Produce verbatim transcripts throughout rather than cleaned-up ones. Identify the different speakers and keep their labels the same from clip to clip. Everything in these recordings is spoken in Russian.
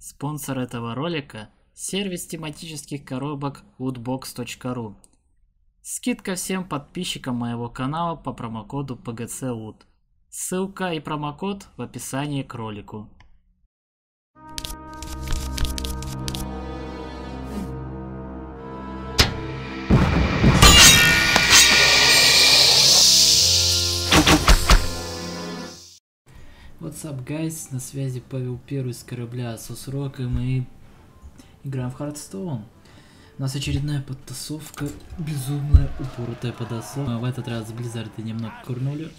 Speaker 1: Спонсор этого ролика – сервис тематических коробок lootbox точка ру. Скидка всем подписчикам моего канала по промокоду пэ гэ цэ лут. Ссылка и промокод в описании к ролику. What's up, guys? На связи Павел Первый с корабля Сосрок, и мы играем в Hearthstone. У нас очередная подтасовка, безумная, упоротая подтасовка. В этот раз Blizzard немного курнули.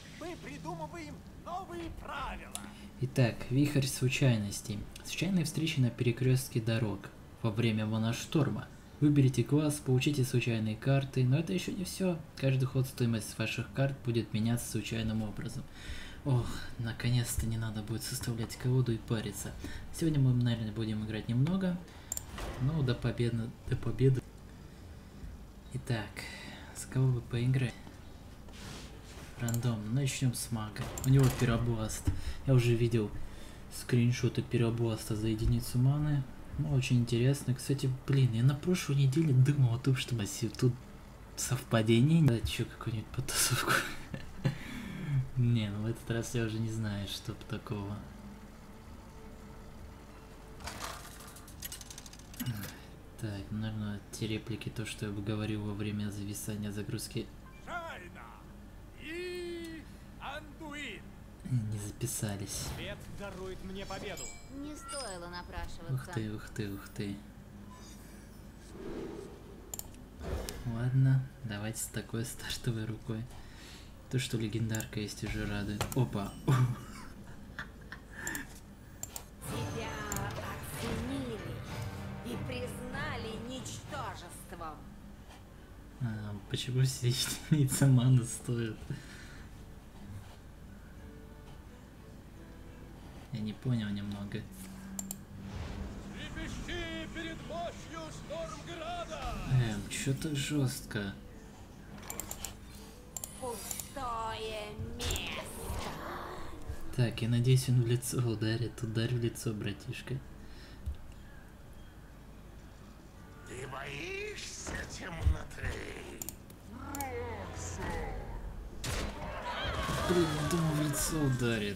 Speaker 1: Итак, вихрь случайностей. Случайные встречи на перекрестке дорог во время моношторма. Выберите класс, получите случайные карты, но это еще не все. Каждый ход стоимость ваших карт будет меняться случайным образом. Ох, наконец-то не надо будет составлять колоду и париться. Сегодня мы, наверное, будем играть немного. Ну, до победы, до победы. Итак, с кого бы поиграть? Рандом. Начнем с мага. У него пиробласт. Я уже видел скриншоты пиробласта за единицу маны. Ну, очень интересно. Кстати, блин, я на прошлой неделе думал о том, что массив тут совпадение. Да, еще какую-нибудь потасовку. Не, ну в этот раз я уже не знаю, что такого. Так, наверное, те реплики, то, что я бы говорил во время зависания загрузки. Не записались.
Speaker 2: Свет дарует мне победу.
Speaker 3: Не стоило напрашиваться.
Speaker 1: Ух ты, ух ты, ух ты. Ладно, давайте с такой стартовой рукой. То, что легендарка есть, уже радует. Опа!
Speaker 3: Тебя оценили и признали ничтожеством.
Speaker 1: А, почему все единицы маны стоят? Я не понял немного.
Speaker 2: Трепещи перед мощью Штормграда!
Speaker 1: Эм, чё так жестко?
Speaker 3: Пустое место.
Speaker 1: Так, я надеюсь, он в лицо ударит. Ударь в лицо, братишка.
Speaker 4: Ты боишься темноты?
Speaker 1: Блин, думал, в лицо ударит.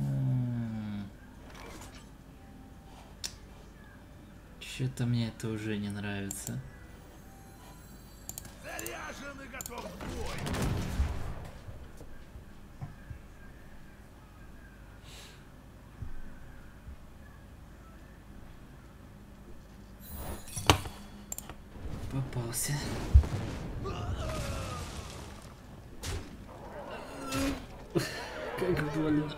Speaker 1: Чё-то мне это уже не нравится.
Speaker 4: Заряжен и готов к бою.
Speaker 1: Попался. Как больно.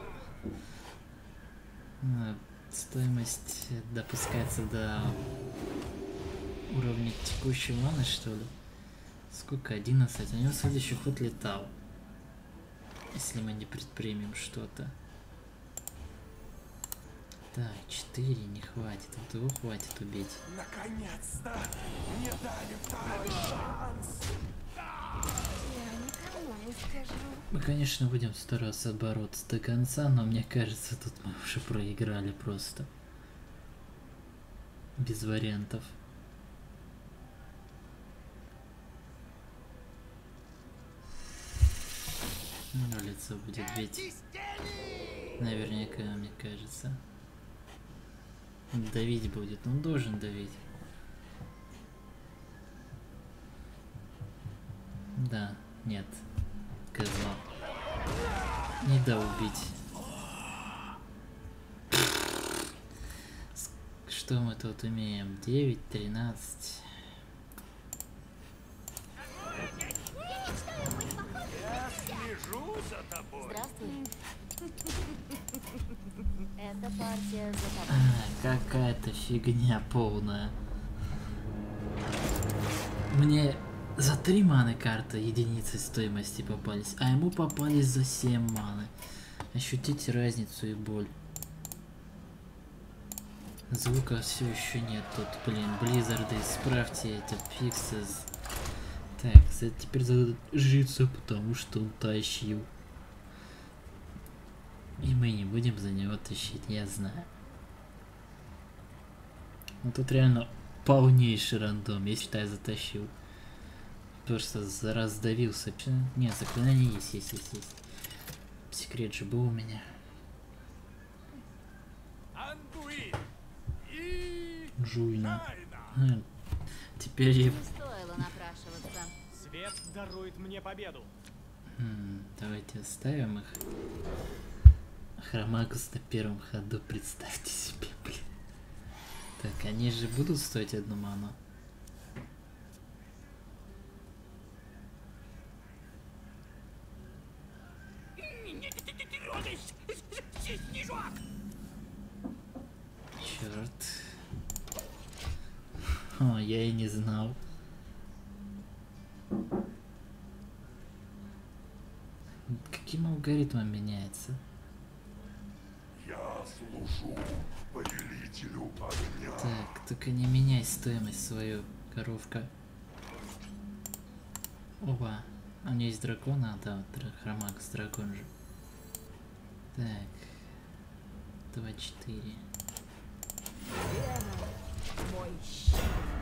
Speaker 1: А, стоимость допускается до уровня текущей маны, что ли? Сколько? одиннадцать. У него следующий ход летал. Если мы не предпримем что-то. Так, четыре не хватит. Вот его хватит убить.
Speaker 4: Наконец-то мне дали второй шанс.
Speaker 3: Я никому не скажу.
Speaker 1: Мы, конечно, будем стараться бороться до конца, но мне кажется, тут мы уже проиграли просто. Без вариантов. На лицо будет бить. Наверняка, мне кажется. Давить будет. Он должен давить. Да, нет. Козла. Не да убить. Что мы тут умеем? девять, тринадцать.
Speaker 4: Я слежу за тобой.
Speaker 3: Здравствуй. Эта партия за тобой.
Speaker 1: А, какая-то фигня полная. Мне за три маны карты единицы стоимости попались, а ему попались за семь маны. Ощутите разницу и боль. Звука все еще нет тут, блин, Близзарды, исправьте эти фиксы. Так, теперь зажиться, потому что он тащил. И мы не будем за него тащить, я знаю. Ну тут реально полнейший рандом, я считаю, затащил. Просто раздавился. Нет, заклинание есть, есть, есть, есть. Секрет же был у меня.
Speaker 4: Андуин и
Speaker 1: Жуйна.
Speaker 4: Тайна.
Speaker 1: А, теперь я...
Speaker 3: Не стоило напрашиваться.
Speaker 2: Свет дарует мне победу.
Speaker 1: М, давайте оставим их. Хромакус на первом ходу, представьте себе, блин. Так, они же будут стоить одну ману. Черт. О, я и не знал. Каким алгоритмом меняется?
Speaker 4: Я служу повелителю огня.
Speaker 1: Так, только не меняй стоимость свою, коровка. Опа. А у меня есть дракон, а да, вот Хромакус дракон же. Так. два четыре.
Speaker 3: Мой щит.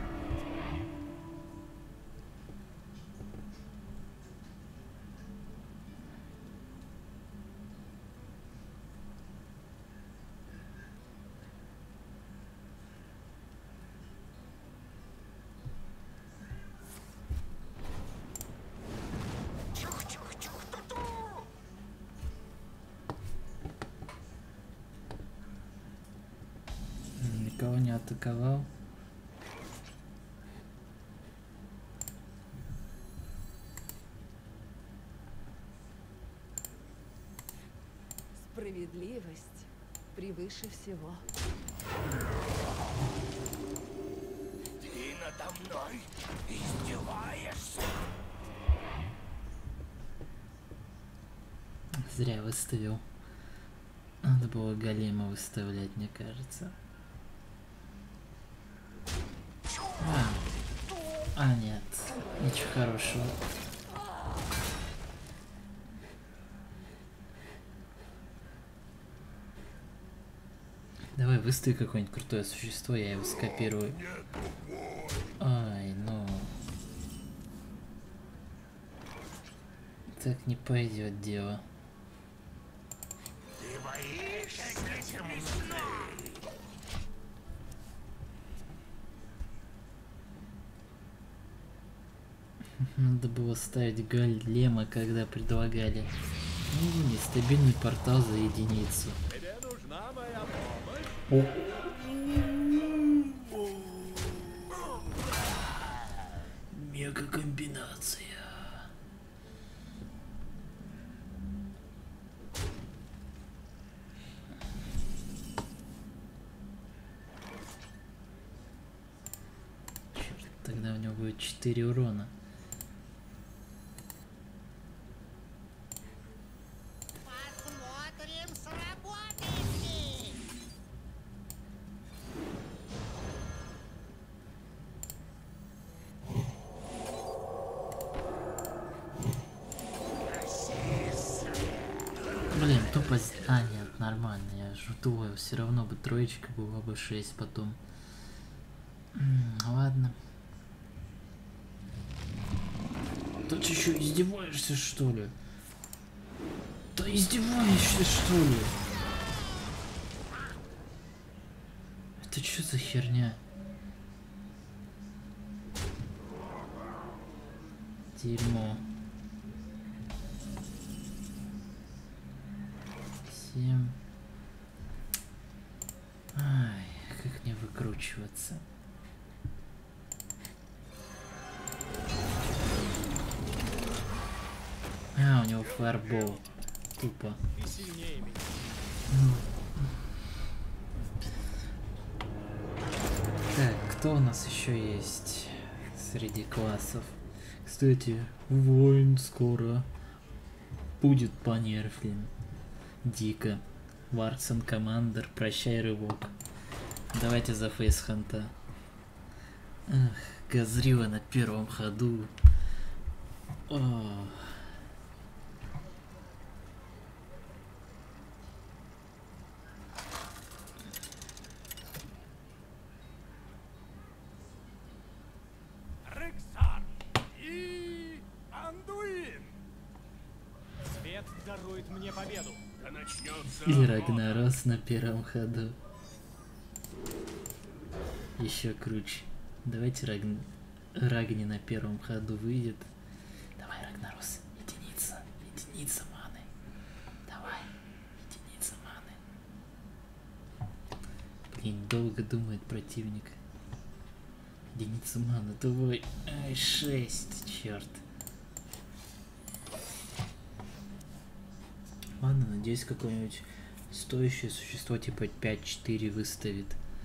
Speaker 1: Никого не атаковал.
Speaker 5: Справедливость превыше всего.
Speaker 4: Ты надо мной издеваешься?
Speaker 1: Зря выставил. Надо было голема выставлять, мне кажется. А, а нет, ничего хорошего. Давай выстави какое-нибудь крутое существо, я его скопирую. Ай, ну. Так не пойдет дело.
Speaker 4: Ты боишься темноты?
Speaker 1: Надо было ставить голема, когда предлагали. Ну, нестабильный портал за единицу.
Speaker 2: Тебе нужна моя помощь?
Speaker 1: О. Мега комбинация. Черт, тогда у него будет четыре урона.
Speaker 6: Посмотрим, сработает ли.
Speaker 1: Блин, тупо... с- А, нет, нормально, я жутую. Все равно бы троечка была бы шесть потом. М, ладно. Ты что, издеваешься, что ли? Да издеваешься, что ли? Это что за херня? Дерьмо. Семь. Ай, как мне выкручиваться? А, у него фаербол. Тупо.
Speaker 2: Ты сильнее меня.
Speaker 1: Так, кто у нас еще есть среди классов? Кстати, воин скоро будет понерфлен. Дико. Варсон Командер, прощай рывок. Давайте за фейсханта. Ах, Газрила на первом ходу. О.
Speaker 2: дарует мне победу.
Speaker 4: Да начнется
Speaker 1: И
Speaker 4: охота.
Speaker 1: Рагнарос на первом ходу. Еще круче. Давайте Рагн... Рагни на первом ходу выйдет. Давай, Рагнарос. Единица. Единица маны. Давай. Единица маны. Блин, долго думает противник. Единица маны. Давай. Ай, шесть. Черт. Ладно, надеюсь, какое-нибудь стоящее существо типа пять-четыре выставит.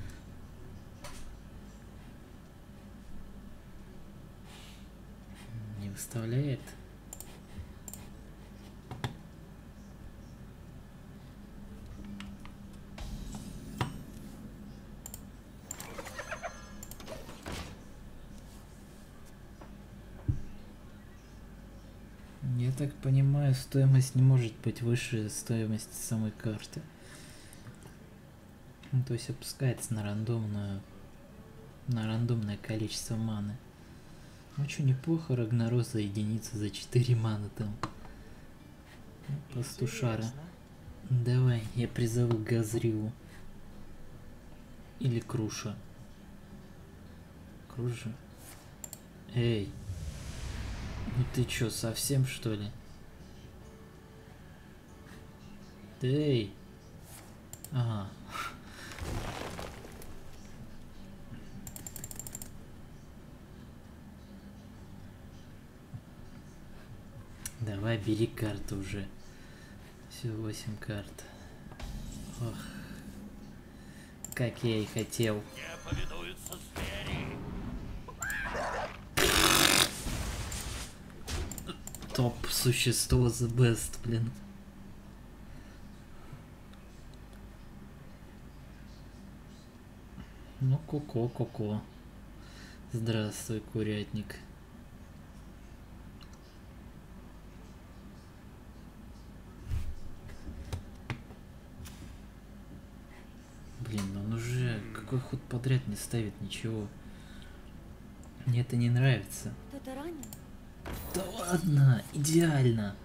Speaker 1: Не выставляет. Я так понимаю, стоимость не может быть выше стоимости самой карты. Ну, то есть опускается на рандомную, на рандомное количество маны. Очень неплохо, Рагнарос за единицу, за четыре маны там. Пастушара.
Speaker 2: Интересно.
Speaker 1: Давай, я призову Газриву. Или Круша. Круша? Эй! Ну ты чё, совсем что ли? Эй! Ага. Давай, бери карту уже. Все, восемь карт. Ох. Как я и хотел.
Speaker 4: Где поведуются звери?
Speaker 1: Топ существо the best, блин. Ну, ко-ко, ко-ко. Здравствуй, курятник. Блин, он уже какой ход подряд не ставит ничего. Мне это не нравится.
Speaker 3: Кто-то ранен?
Speaker 1: Да ладно, идеально.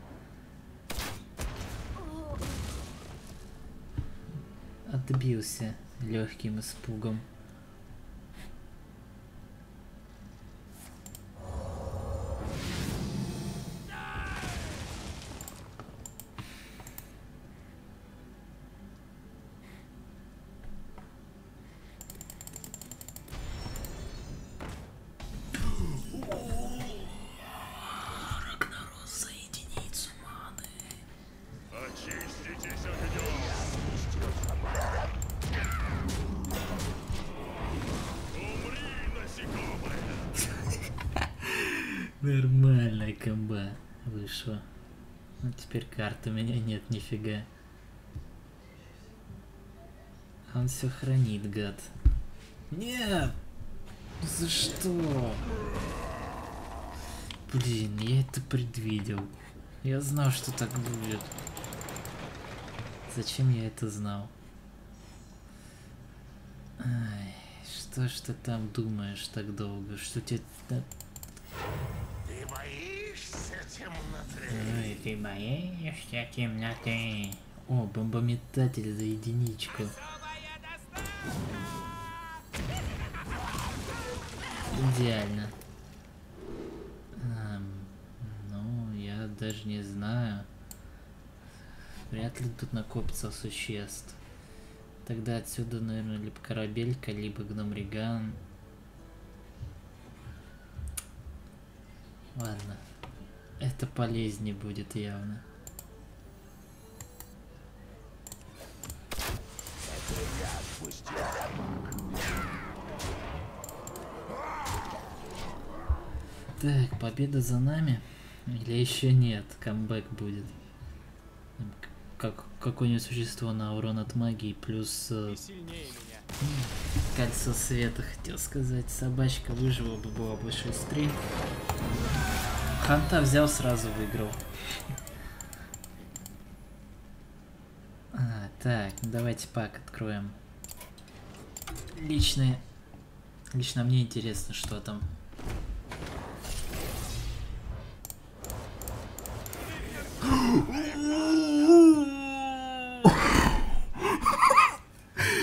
Speaker 1: Отбился легким испугом. Рагнарос за единицу маны.
Speaker 4: Очиститесь огнем! Умри, насекомое!
Speaker 1: Нормальная комба вышла. Ну теперь карты у меня нет, нифига. Он все хранит, гад. Нет! За что? Блин, я это предвидел. Я знал, что так будет. Зачем я это знал? Ай, что ж ты там думаешь так долго? Что тебе... та-
Speaker 4: Ты боишься темноты?
Speaker 1: Ой, ты боишься темноты? О, бомбометатель за единичку. Идеально. Ам, ну, я даже не знаю. Вряд ли тут накопится существ. Тогда отсюда, наверное, либо корабелька, либо гном-риган. Ладно. Это полезнее будет явно. Так, победа за нами? Или еще нет? Камбэк будет. Там к- Как какое-нибудь существо на урон от магии плюс э,
Speaker 2: Ты сильнее меня.
Speaker 1: кольцо света, хотел сказать. Собачка выжила бы, было бы шесть три. Ханта взял, сразу выиграл. А, так, ну давайте пак откроем. Лично, лично мне интересно, что там.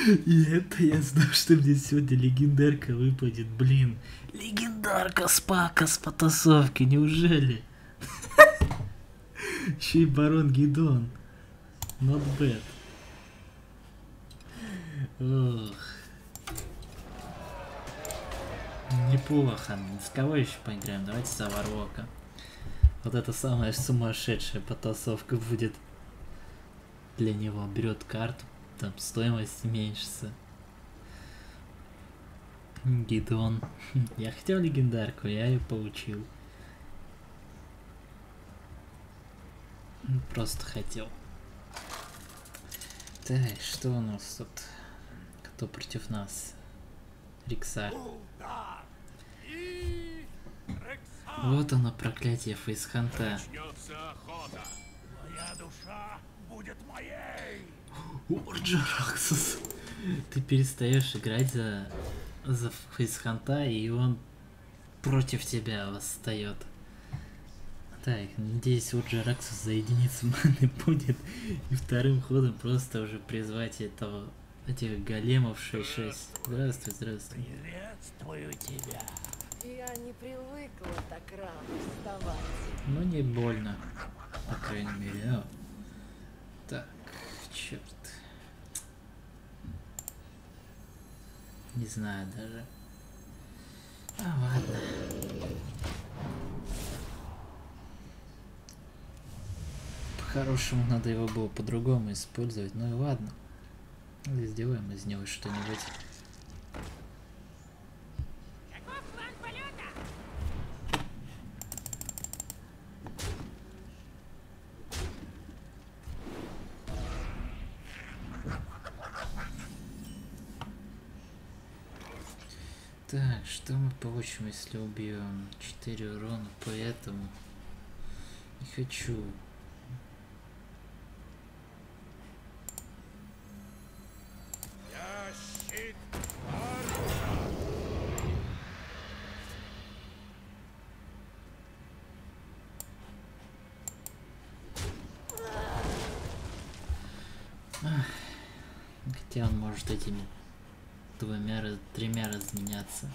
Speaker 1: И это я знаю, что мне сегодня легендарка выпадет, блин. Легендарка Спака с потасовки, неужели? Еще и барон Гидон. Not bad. Ох. Неплохо. С кого еще поиграем? Давайте за Варвока. Вот это самая сумасшедшая потасовка будет. Для него берет карту, там стоимость уменьшится. Гидон. Я хотел легендарку, я ее получил. Просто хотел. Так, что у нас тут? Кто против нас? Риксар. Вот оно, проклятие фейсханта.
Speaker 4: Начнется охота. Моя душа будет моей.
Speaker 1: О, Джараксус. Ты перестаешь играть за, за фейсханта, и он против тебя восстает. Так, надеюсь, у Джараксус за единицу маны будет. И вторым ходом просто уже призвать этого, этих големов шесть шесть. Здравствуй, здравствуй.
Speaker 4: Приветствую тебя.
Speaker 5: Я не привыкла так рано вставать.
Speaker 1: Ну не больно, по крайней мере. О. Так, черт. Не знаю даже. А, ладно. По-хорошему надо его было по-другому использовать, ну и ладно. Сделаем из него что-нибудь.
Speaker 6: Каков план полета?
Speaker 1: Так, что мы получим, если убьем? четыре урона, поэтому не хочу.
Speaker 4: Я щит.
Speaker 1: Ах, хотя он может этими двумя, раз- тремя разменяться.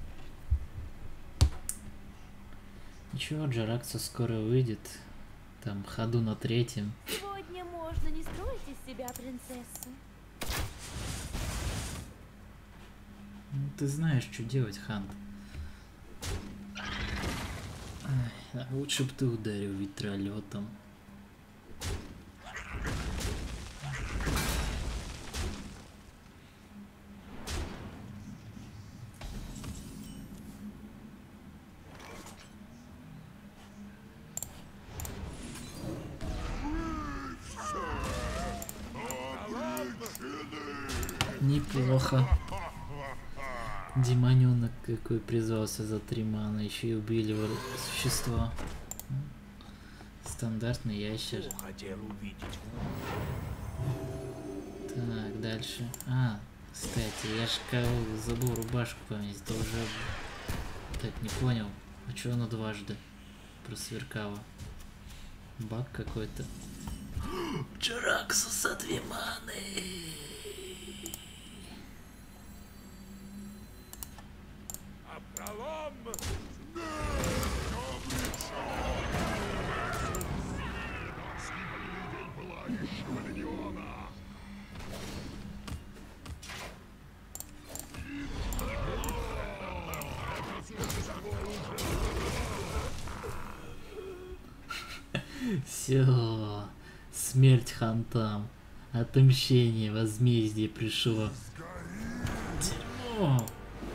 Speaker 1: Ничего, Джараксус скоро выйдет. Там ходу на третьем.
Speaker 3: Сегодня можно не строить из себя принцессу.
Speaker 1: Ну, ты знаешь, что делать, Хант. Ай, а лучше бы ты ударил ветролетом. Неплохо. Демоненок какой призвался за три мана, еще и убили его существо. Стандартный ящер.
Speaker 4: Хотел увидеть.
Speaker 1: Так, дальше. А, кстати, я ж кого забыл рубашку поменять, это уже... Так, не понял. А чё оно дважды просверкало? Баг какой-то. Джараксуса две маны!
Speaker 4: А пролом.
Speaker 1: Все, смерть хантам, отмщение, возмездие пришло. Дерьмо.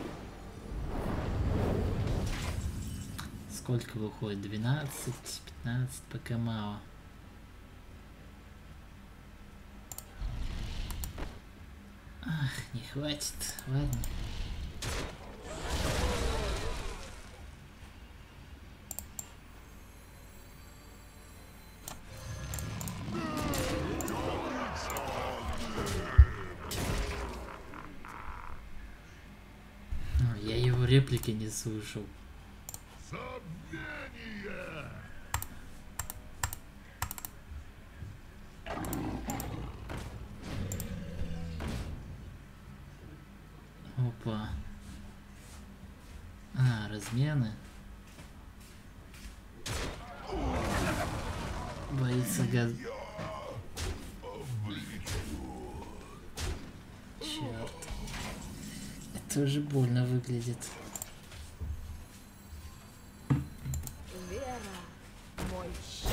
Speaker 1: Сколько выходит? двенадцать, пятнадцать, пока мало. Ах, не хватит, ладно. Я его реплики не слышал. Опа. А, размены. Боится гад... Черт. Это уже больно выглядит.
Speaker 5: Вера, мой щит.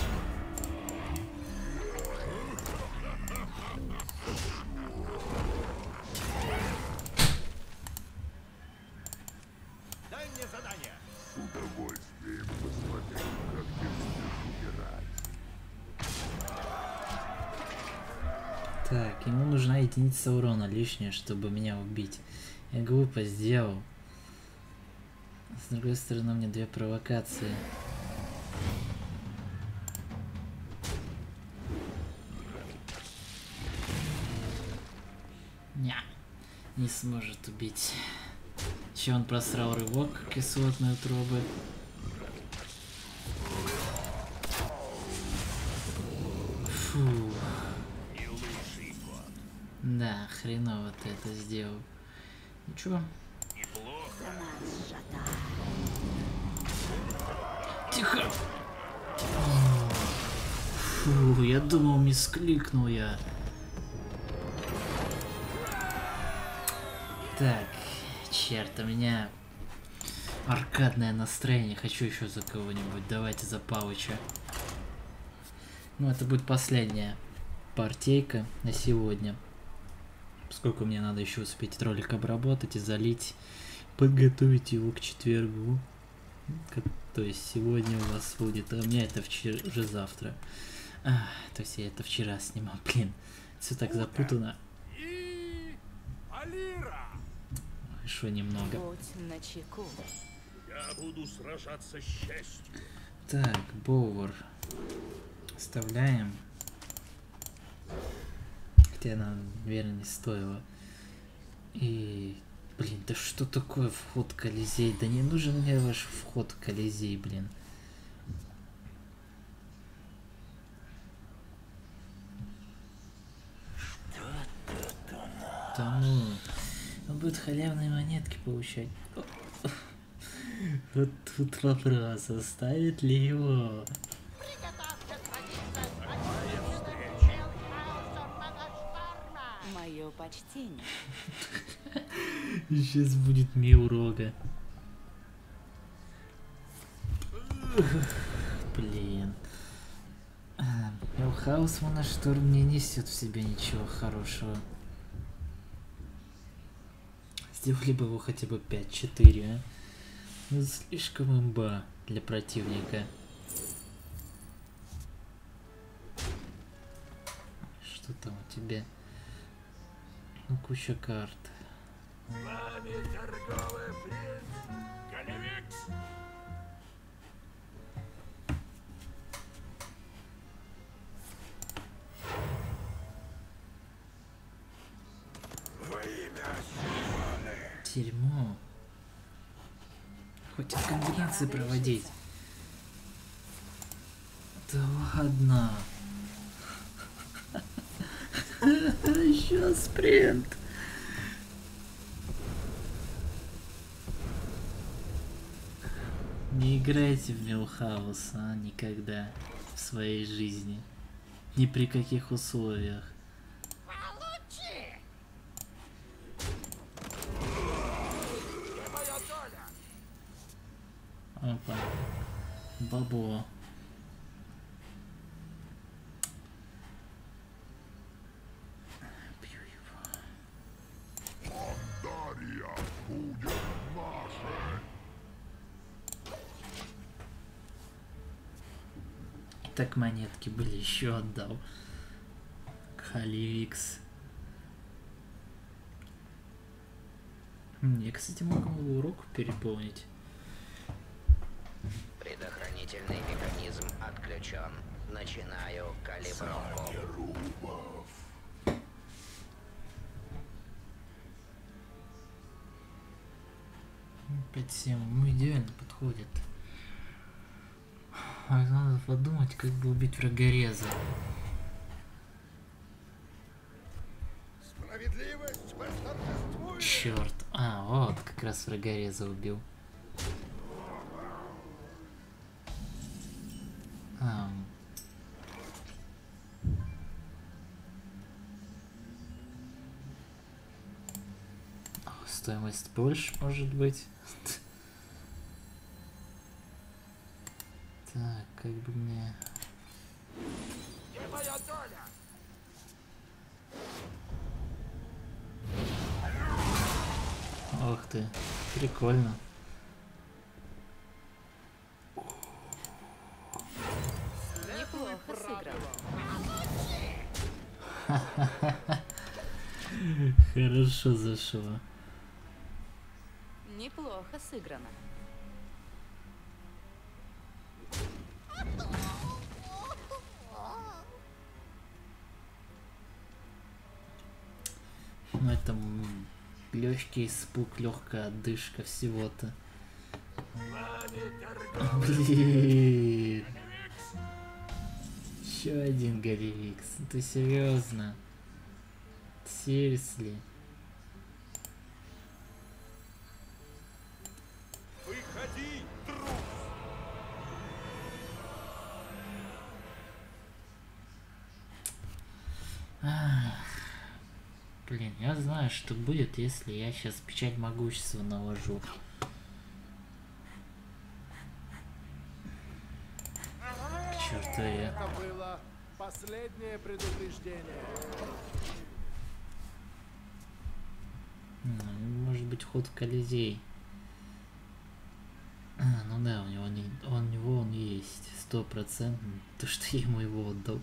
Speaker 2: Дай мне задание.
Speaker 4: С удовольствием посмотрю, как ты будешь умирать.
Speaker 1: Так, ему нужна единица урона лишняя, чтобы меня убить. Я глупо сделал. С другой стороны, у меня две провокации. Ня, не сможет убить. Че он просрал рывок кислотной утробы. Фу. Да, хреново ты это сделал. Ничего. Тихо. Фу, я думал, мискликнул я. Так, черт, у меня аркадное настроение. Хочу еще за кого-нибудь. Давайте за Палыча. Ну, это будет последняя партейка на сегодня. Сколько мне надо еще успеть ролик обработать и залить, подготовить его к четвергу. То есть сегодня у вас будет, а у меня это вчера, уже завтра. А, то есть я это вчера снимал, блин. Все так запутано.
Speaker 4: И Алира!
Speaker 1: Еще немного.
Speaker 5: Будь начеку.
Speaker 4: Я буду сражаться с честью.
Speaker 1: Так, Боуэр. Вставляем. Хотя, наверное, не стоило. И... Блин, да что такое вход в Колизей? Да не нужен мне ваш вход в Колизей, блин. Да ну, он будет халявные монетки получать. Вот тут вопрос, оставит ли его?
Speaker 5: Мое почтение.
Speaker 1: Сейчас будет Миурога. Блин. Мелхаус Моношторм не несет в себе ничего хорошего. Сделали бы его хотя бы пять-четыре, а? Ну, слишком имба для противника. Что там у тебя? Ну, куча карт.
Speaker 4: С вами торговый принц Галевикс. Во имя Симоны.
Speaker 1: Дерьмо. Хоть комбинации проводить. Да ладно. Еще спринт. Не играйте в Милхаус, а, никогда в своей жизни. Ни при каких условиях. Опа. Бабло. Бью его.
Speaker 4: Дарья будет нашей.
Speaker 1: Так монетки были, еще отдал. Халивикс. Я, кстати, могу урок переполнить.
Speaker 7: Предохранительный механизм отключен. Начинаю калибровку.
Speaker 1: пять семь, ну идеально подходит. А надо подумать, как бы убить врагореза.
Speaker 4: Справедливость восторжествует.
Speaker 1: Черт. А, вот, как раз врагореза убил. Ам. О, стоимость больше, может быть. Так, как бы мне...
Speaker 4: Где моя доля?
Speaker 1: Ох ты, прикольно.
Speaker 5: Неплохо сыграно.
Speaker 1: Хорошо зашло.
Speaker 5: Неплохо сыграно.
Speaker 1: Ну это легкий испуг, легкая отдышка всего-то. Блин. Еще один Галивикс. Ты серьезно? Серьезно?
Speaker 2: Выходи, трус!
Speaker 1: Блин, я знаю, что будет, если я сейчас печать могущества наложу. К черту я.
Speaker 8: Это было последнее предупреждение.
Speaker 1: Ну, может быть, ход в Колизей. А, ну да, у него, не, у него он есть. Сто процентов. То, что я ему его отдал.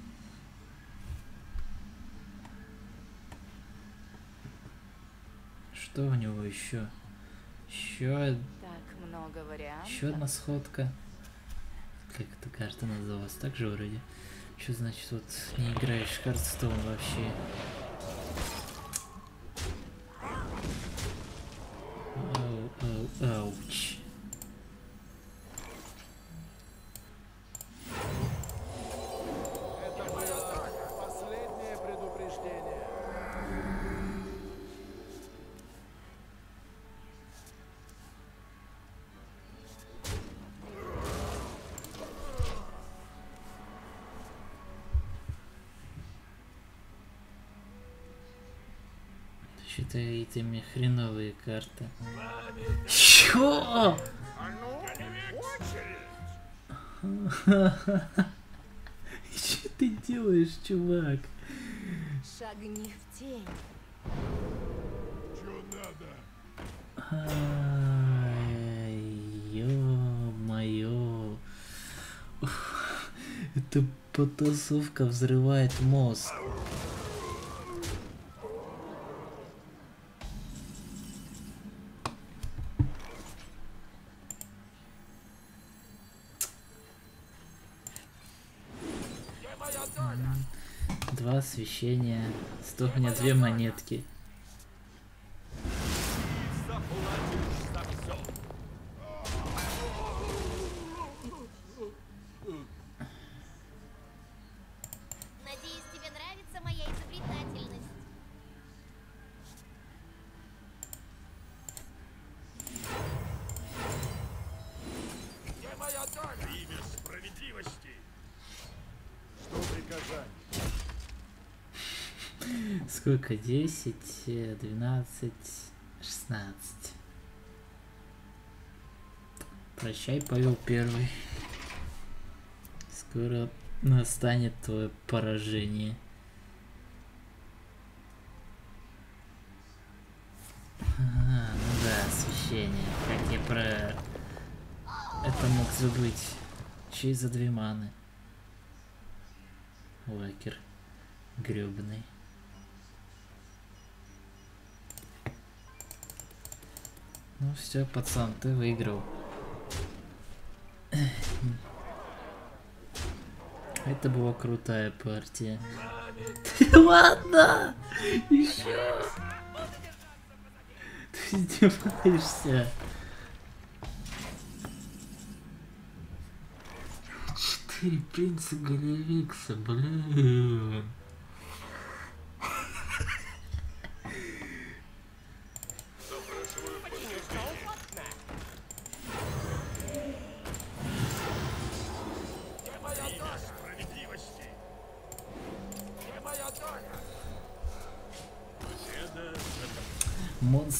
Speaker 1: Что у него еще? Еще,
Speaker 5: Так много вариантов.
Speaker 1: еще одна сходка. Как эта карта называлась? Так же вроде. Что значит вот не играешь в Хардстоун вообще? Ау, ау, ауч.
Speaker 8: Это было последнее предупреждение.
Speaker 1: Считай, ты мне хреновые карты. Чё? Что ты делаешь, чувак?
Speaker 5: Шагни в тень.
Speaker 4: Чё надо?
Speaker 1: Ай, ё-моё. Эта потасовка взрывает мозг. Два освещения. Сто у меня две монетки.
Speaker 2: Заплатишь за все.
Speaker 3: Надеюсь, тебе нравится моя изобретательность.
Speaker 4: Где моя доля? Имя справедливости.
Speaker 8: Что приказать?
Speaker 1: Сколько? Десять, двенадцать, шестнадцать. Прощай, Павел Первый. Скоро настанет твое поражение. А, ну да, освещение. Как я про это мог забыть? Чей за две маны? Лакер. Гребаный. Ну все, пацан, ты выиграл. Это была крутая партия. Ладно! Еще! Ты издеваешься? Четыре принца Галивикса, блин.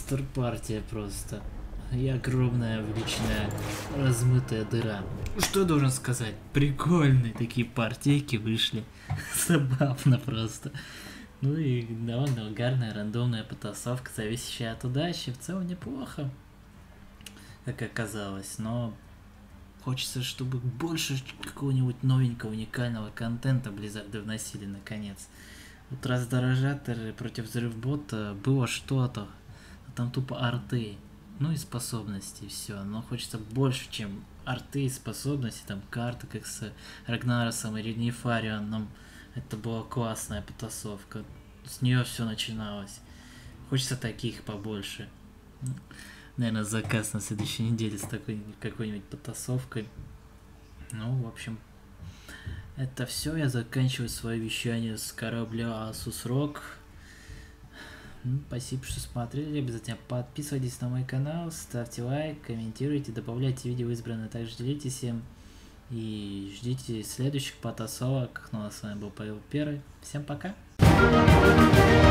Speaker 1: монстр партия просто. И огромная вечная размытая дыра. Что я должен сказать? Прикольные такие партийки вышли. Забавно просто. Ну и довольно угарная рандомная потасовка, зависящая от удачи. В целом неплохо, как оказалось. Но хочется, чтобы больше какого-нибудь новенького, уникального контента Blizzard вносили наконец. Вот раздорожаторы против взрывбота было что-то. А там тупо арты. Ну и способности, все. Но хочется больше, чем арты и способности. Там карты, как с Рагнаросом и Ренифарионом. Это была классная потасовка. С нее все начиналось. Хочется таких побольше. Наверное, заказ на следующей неделе с такой какой-нибудь потасовкой. Ну, в общем, это все. Я заканчиваю свое вещание с корабля Asus Rock. Ну, спасибо, что смотрели. Обязательно подписывайтесь на мой канал, ставьте лайк, комментируйте, добавляйте видео в избранное, также делитесь им. И ждите следующих потасовок. Ну а с вами был Павел Первый. Всем пока!